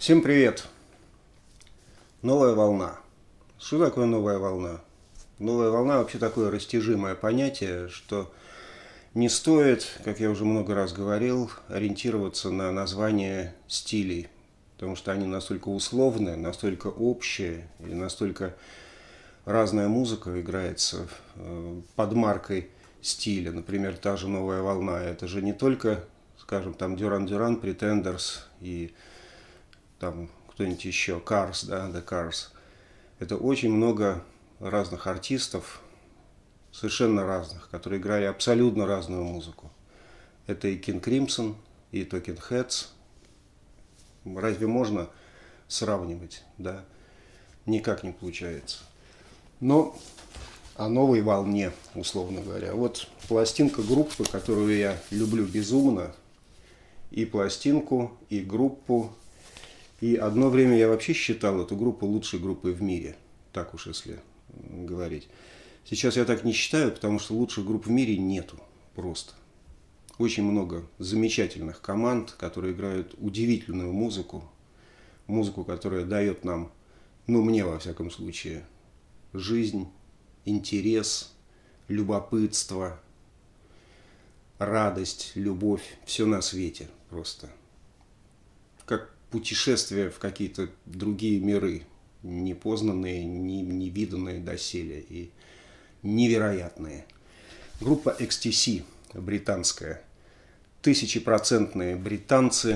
Всем привет! Новая волна. Что такое новая волна? Новая волна вообще такое растяжимое понятие, что не стоит, как я уже много раз говорил, ориентироваться на название стилей, потому что они настолько условные, настолько общие и настолько разная музыка играется под маркой стиля. Например, та же новая волна. Это же не только, скажем, там Duran Duran, Pretenders и там кто-нибудь еще, Cars, да, The Cars. Это очень много разных артистов, совершенно разных, которые играли абсолютно разную музыку. Это и King Crimson, и Talking Heads. Разве можно сравнивать? Да, никак не получается. Но о новой волне, условно говоря. Вот пластинка группы, которую я люблю безумно, и пластинку, и группу. И одно время я вообще считал эту группу лучшей группой в мире. Так уж если говорить. Сейчас я так не считаю, потому что лучших групп в мире нету. Просто. Очень много замечательных команд, которые играют удивительную музыку. Музыку, которая дает нам, ну мне во всяком случае, жизнь, интерес, любопытство, радость, любовь. Все на свете просто. Как путешествия в какие-то другие миры, непознанные, невиданные доселе и невероятные. Группа XTC, британская. 1000% британцы,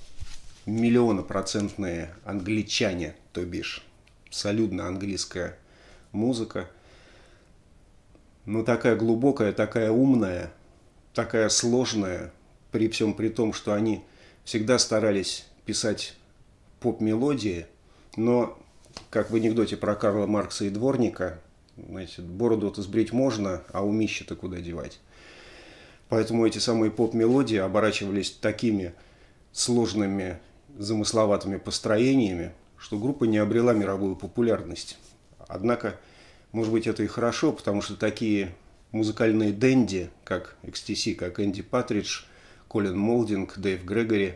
1000000% англичане, то бишь солидно английская музыка. Но такая глубокая, такая умная, такая сложная, при всем при том, что они всегда старались писать поп-мелодии, но, как в анекдоте про Карла Маркса и дворника, значит, бороду-то сбрить можно, а умище-то куда девать. Поэтому эти самые поп-мелодии оборачивались такими сложными, замысловатыми построениями, что группа не обрела мировую популярность. Однако, может быть, это и хорошо, потому что такие музыкальные денди, как XTC, как Энди Патридж, Колин Молдинг, Дэйв Грегори,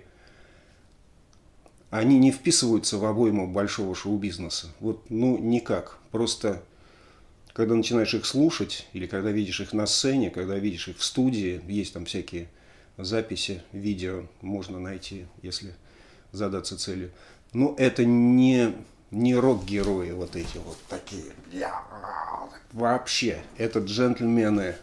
они не вписываются в обойму большого шоу-бизнеса. Вот, ну, никак. Просто, когда начинаешь их слушать, или когда видишь их на сцене, когда видишь их в студии, есть там всякие записи, видео можно найти, если задаться целью. Но это не рок-герои вот эти вот такие. Вообще, это джентльмены.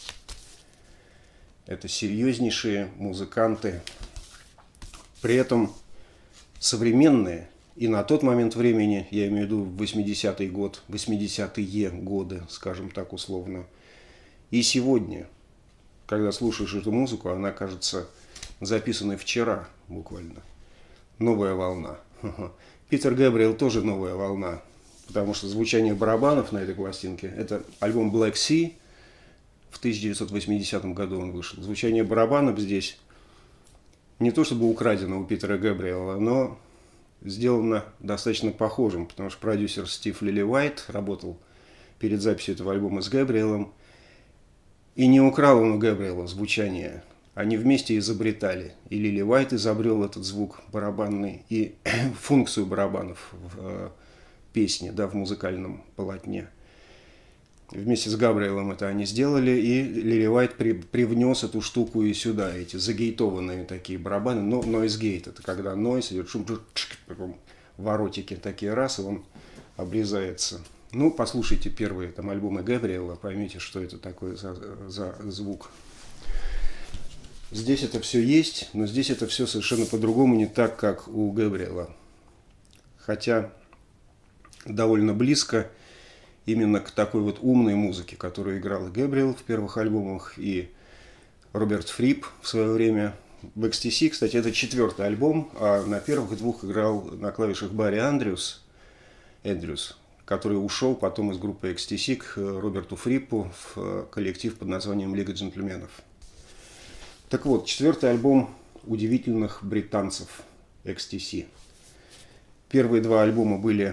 Это серьезнейшие музыканты. При этом современные, и на тот момент времени, я имею в виду 80-й год, 80-е годы, скажем так условно, и сегодня, когда слушаешь эту музыку, она кажется записанной вчера буквально. Новая волна. Питер Гэбриэл тоже новая волна, потому что звучание барабанов на этой пластинке, это альбом Black Sea, в 1980 году он вышел. Звучание барабанов здесь не то чтобы украдено у Питера Гэбриэла, но сделано достаточно похожим, потому что продюсер Стив Лилливайт работал перед записью этого альбома с Гэбриэлом, и не украл он у Гэбриэла звучание. Они вместе изобретали. И Лилливайт изобрел этот звук барабанный и функцию барабанов в песне, да, в музыкальном полотне. Вместе с Габриэлом это они сделали, и Лилливайт привнес эту штуку и сюда, эти загейтованные такие барабаны. Но noise gate, это когда noise идет, шум, потом воротики такие раз, и он обрезается. Ну, послушайте первые там альбомы Габриэла, поймите, что это такое за звук. Здесь это все есть, но здесь это все совершенно по-другому, не так, как у Габриэла. Хотя довольно близко именно к такой вот умной музыке, которую играл и Гэбриэл в первых альбомах, и Роберт Фрип в свое время. В XTC, кстати, это 4-й альбом, а на первых двух играл на клавишах Барри Эндрюс, который ушел потом из группы XTC к Роберту Фрипу в коллектив под названием Лига джентльменов. Так вот, 4-й альбом удивительных британцев XTC. Первые 2 альбома были,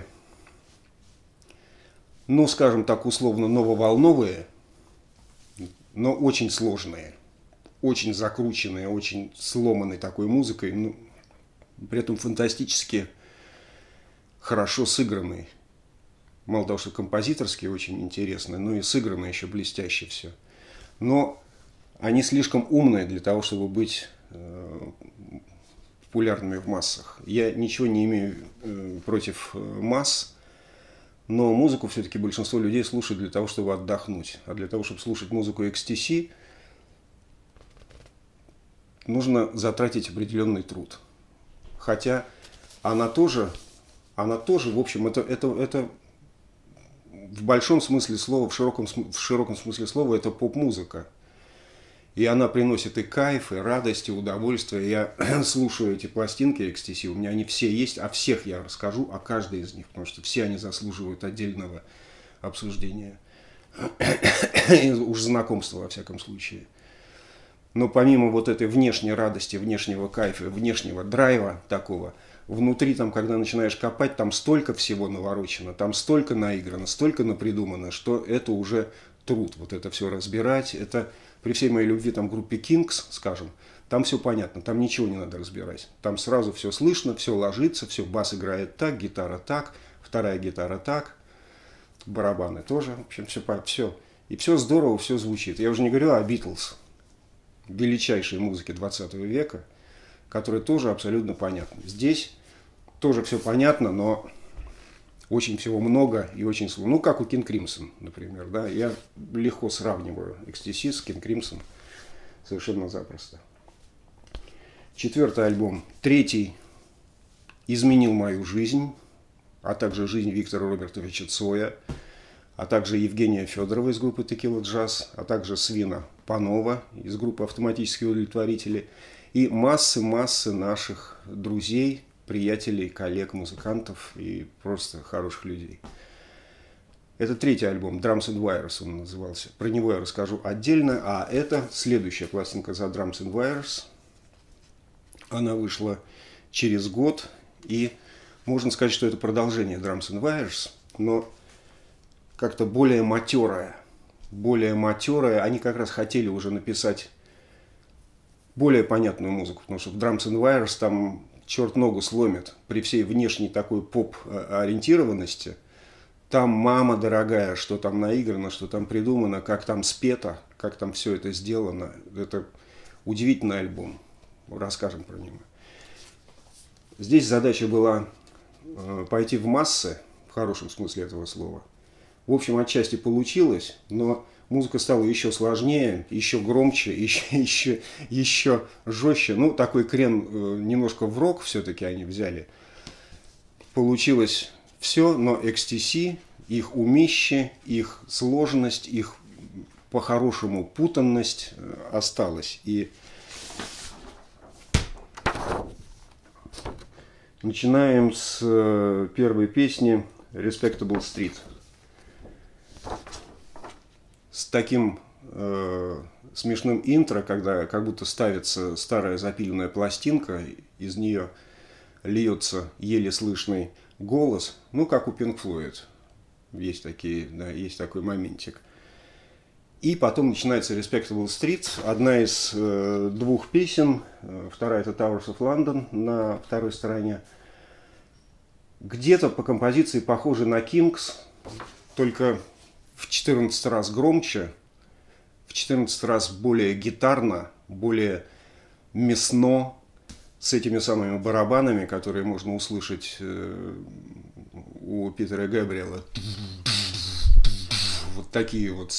ну, скажем так, условно нововолновые, но очень сложные, очень закрученные, очень сломанной такой музыкой, ну, при этом фантастически хорошо сыгранный. Мало того, что композиторский очень интересный, но и сыграно еще блестяще все. Но они слишком умные для того, чтобы быть популярными в массах. Я ничего не имею против масс, но музыку все-таки большинство людей слушают для того, чтобы отдохнуть. А для того, чтобы слушать музыку XTC, нужно затратить определенный труд. Хотя она тоже, в общем, это в большом смысле слова, в широком смысле слова, это поп-музыка. И она приносит и кайф, и радость, и удовольствие. Я слушаю эти пластинки XTC, у меня они все есть, о всех я расскажу, о каждой из них, потому что все они заслуживают отдельного обсуждения. И уж знакомства, во всяком случае. Но помимо вот этой внешней радости, внешнего кайфа, внешнего драйва такого, внутри, там, когда начинаешь копать, там столько всего наворочено, там столько наиграно, столько напридумано, что это уже труд. Вот это все разбирать. Это при всей моей любви там, к группе Kings, скажем, там все понятно, там ничего не надо разбирать. Там сразу все слышно, все ложится, все, бас играет так, гитара так, вторая гитара так, барабаны тоже. В общем, все. И все здорово, все звучит. Я уже не говорю о Beatles, величайшей музыке 20 века, которая тоже абсолютно понятна. Здесь тоже все понятно, но очень всего много и очень сложно. Ну, как у King Crimson, например. Да? Я легко сравниваю XTC с King Crimson совершенно запросто. 4-й альбом, 3-й, изменил мою жизнь, а также жизнь Виктора Робертовича Цоя, а также Евгения Федорова из группы Tequila Jazz, а также Свина Панова из группы Автоматические удовлетворители и массы наших друзей, приятелей, коллег, музыкантов и просто хороших людей. Это 3-й альбом, Drums and Wires он назывался. Про него я расскажу отдельно, а это следующая пластинка за Drums and Wires. Она вышла через год, и можно сказать, что это продолжение Drums and Wires, но как-то более матерая. Они как раз хотели уже написать более понятную музыку, потому что в Drums and Wires там черт ногу сломит при всей внешней такой поп-ориентированности. Там мама дорогая, что там наиграно, что там придумано, как там спето, как там все это сделано. Это удивительный альбом. Расскажем про него. Здесь задача была пойти в массы, в хорошем смысле этого слова. В общем, отчасти получилось, но музыка стала еще сложнее, еще громче, еще жестче. Ну, такой крен немножко в рок все-таки они взяли. Получилось все, но XTC, их умище, их сложность, их по-хорошему путанность осталась. И начинаем с первой песни Respectable Street. С таким смешным интро, когда как будто ставится старая запиленная пластинка, из нее льется еле слышный голос, ну, как у Pink Floyd. Есть такой моментик. И потом начинается Respectable Street, одна из двух песен, вторая это Towers of London на второй стороне. Где-то по композиции похожи на Kings, только в 14 раз громче, в 14 раз более гитарно, более мясно, с этими самыми барабанами, которые можно услышать у Питера Габриэла. Вот такие вот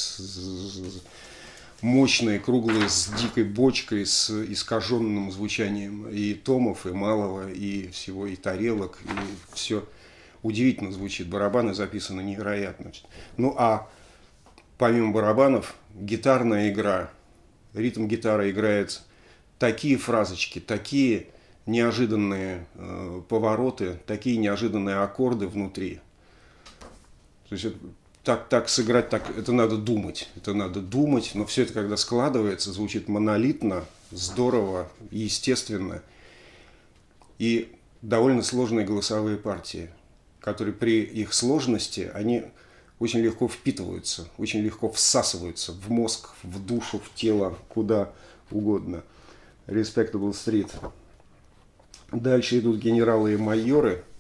мощные, круглые, с дикой бочкой, с искаженным звучанием и томов, и малого, и всего, и тарелок, и все удивительно звучит. Барабаны записаны невероятно. Ну, а помимо барабанов, гитарная игра, ритм гитары играет такие фразочки, такие неожиданные повороты, такие неожиданные аккорды внутри. То есть так сыграть, это надо думать, но все это, когда складывается, звучит монолитно, здорово, естественно. И довольно сложные голосовые партии, которые при их сложности, они очень легко впитываются, очень легко всасываются в мозг, в душу, в тело, куда угодно. Respectable Street. Дальше идут генералы и майоры.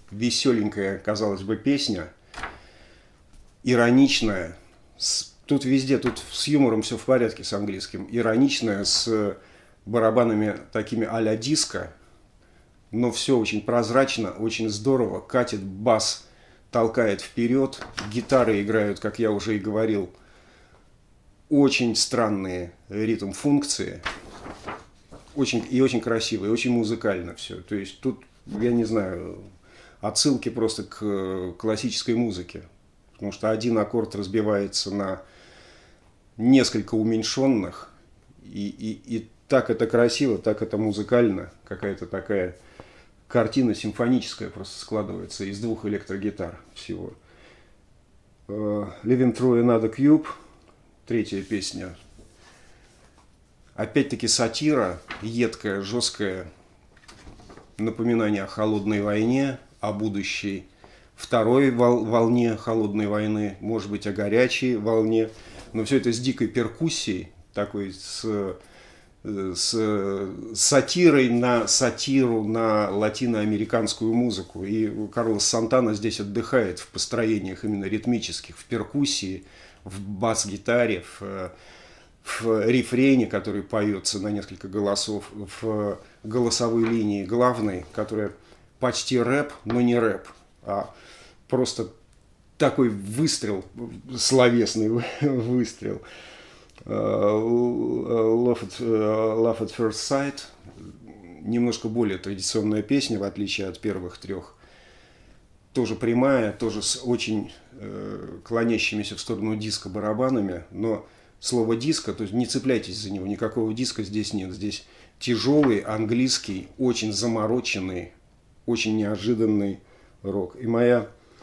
веселенькая, казалось бы, песня, ироничная. Тут везде, тут с юмором все в порядке с английским. Ироничная, с барабанами такими а-ля диско. Но все очень прозрачно, очень здорово. Катит бас, толкает вперед. Гитары играют, как я уже и говорил, очень странные ритм-функции. Очень красиво, и очень музыкально все. То есть тут, я не знаю, отсылки просто к классической музыке. Потому что один аккорд разбивается на несколько уменьшенных. И так это красиво, так это музыкально. Какая-то такая картина симфоническая просто складывается из двух электрогитар всего. Living Through Another Cube, третья песня. Опять-таки сатира, едкая, жесткая, напоминание о холодной войне, о будущей второй волне холодной войны, может быть, о горячей волне. Но все это с дикой перкуссией, такой с сатирой на сатиру на латиноамериканскую музыку. И Карлос Сантана здесь отдыхает в построениях именно ритмических, в перкуссии, в бас-гитаре, в рефрене, который поется на несколько голосов, в голосовой линии главной, которая почти рэп, но не рэп, а просто такой выстрел, словесный выстрел. Love at First Sight, немножко более традиционная песня, в отличие от первых трех. Тоже прямая, тоже с очень клонящимися в сторону диска барабанами, но слово диско, то есть не цепляйтесь за него, никакого диска здесь нет. Здесь тяжелый, английский, очень замороченный, очень неожиданный рок. И моя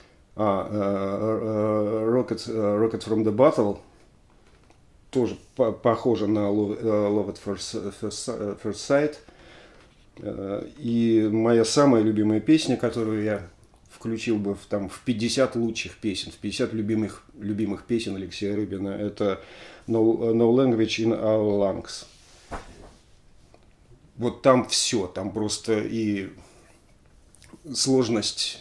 Rocket from the Bottle тоже похожа на Love at First Sight. И моя самая любимая песня, которую я включил бы в 50 лучших песен, в 50 любимых песен Алексея Рыбина, это No Language in Our Lungs. Вот там все, там просто и сложность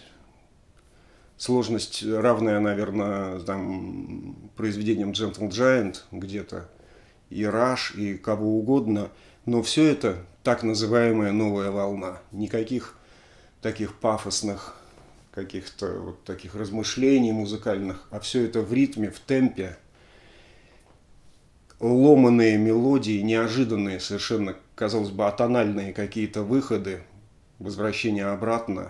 равная, наверное, там, произведениям Gentle Giant где-то, и Rush, и кого угодно, но все это так называемая новая волна. Никаких таких пафосных каких-то вот таких размышлений музыкальных, а все это в ритме, в темпе. Ломаные мелодии, неожиданные совершенно, казалось бы, атональные какие-то выходы, возвращение обратно,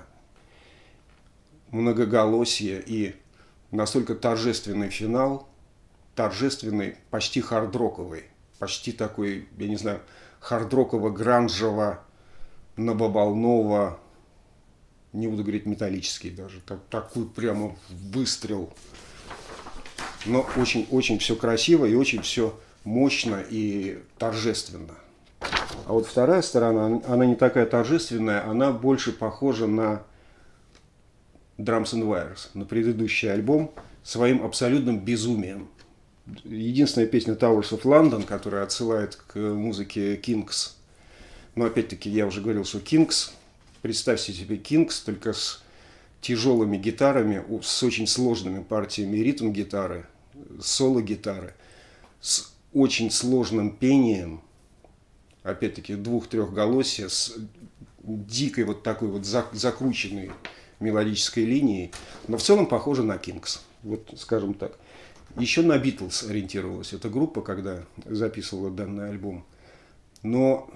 многоголосие и настолько торжественный финал, торжественный, почти хард-роковый, почти такой, я не знаю, хард-роково-гранжево, набабалново, не буду говорить металлический даже, такой прямо выстрел. Но очень-очень все красиво и очень все мощно и торжественно. А вот вторая сторона, она не такая торжественная, она больше похожа на Drums and Wires, на предыдущий альбом, своим абсолютным безумием. Единственная песня Towers of London, которая отсылает к музыке Kings. Но опять-таки я уже говорил, что Kings, представьте себе Kings, только с тяжелыми гитарами, с очень сложными партиями ритм-гитары, соло-гитары, с очень сложным пением, опять-таки двух-трехголосия, с дикой вот такой вот закрученной мелодической линией, но в целом похоже на Kings, вот скажем так. Еще на Beatles ориентировалась эта группа, когда записывала данный альбом. Но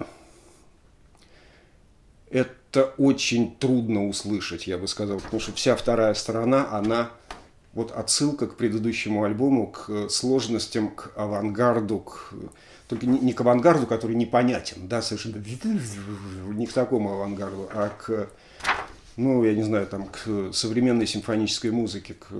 это очень трудно услышать, я бы сказал, потому что вся вторая сторона, она вот отсылка к предыдущему альбому, к сложностям, к авангарду, только не к авангарду, который непонятен, да, совершенно не к такому авангарду, а к, ну, я не знаю, там, к современной симфонической музыке, к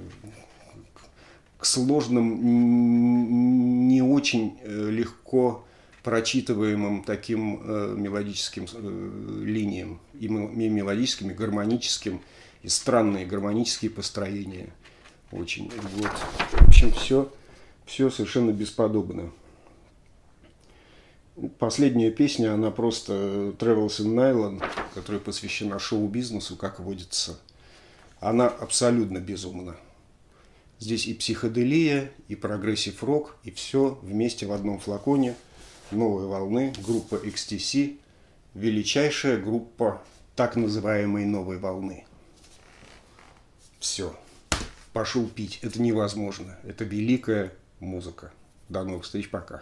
сложным, не очень легко прочитываемым таким мелодическим линиям, и мелодическим, и гармоническим, и странные гармонические построения. Очень. Вот. В общем, все совершенно бесподобно. Последняя песня, она просто Travels in Nylon, которая посвящена шоу-бизнесу, как водится. Она абсолютно безумна. Здесь и психоделия, и прогрессив-рок, и все вместе в одном флаконе. Новой волны, группа XTC, величайшая группа так называемой новой волны. Все. Пошел пить. Это невозможно. Это великая музыка. До новых встреч. Пока.